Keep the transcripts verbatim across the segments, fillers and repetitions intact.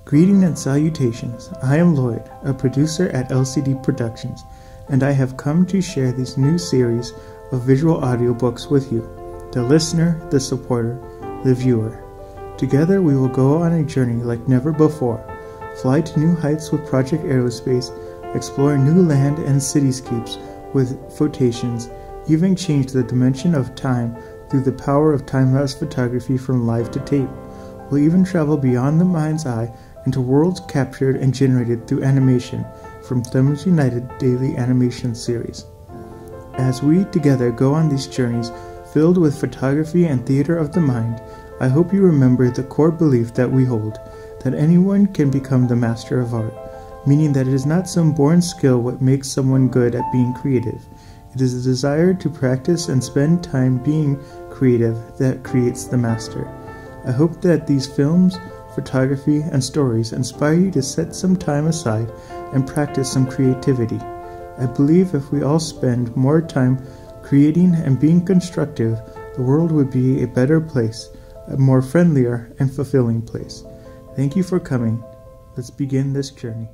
Greeting and salutations. I am Lloyd, a producer at L C D Productions, and I have come to share this new series of visual audiobooks with you, the listener, the supporter, the viewer. Together we will go on a journey like never before, fly to new heights with Project Aerospace, explore new land and cityscapes with Photations, even change the dimension of time through the power of time-lapse photography from live to tape. We'll even travel beyond the mind's eye into worlds captured and generated through animation from Thumbs United daily animation series. As we together go on these journeys filled with photography and theater of the mind, I hope you remember the core belief that we hold, that anyone can become the master of art, meaning that it is not some born skill what makes someone good at being creative. It is a desire to practice and spend time being creative that creates the master. I hope that these films, photography, and stories inspire you to set some time aside and practice some creativity. I believe if we all spend more time creating and being constructive, the world would be a better place, a more friendlier and fulfilling place. Thank you for coming. Let's begin this journey.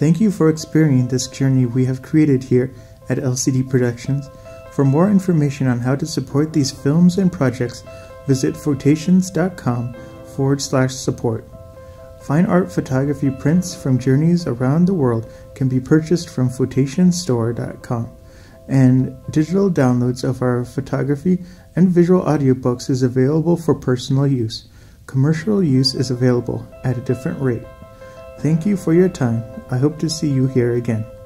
Thank you for experiencing this journey we have created here at L C D Productions. For more information on how to support these films and projects, visit photations.com forward slash support. Fine art photography prints from journeys around the world can be purchased from photations store dot com, and digital downloads of our photography and visual audiobooks is available for personal use. Commercial use is available at a different rate. Thank you for your time. I hope to see you here again.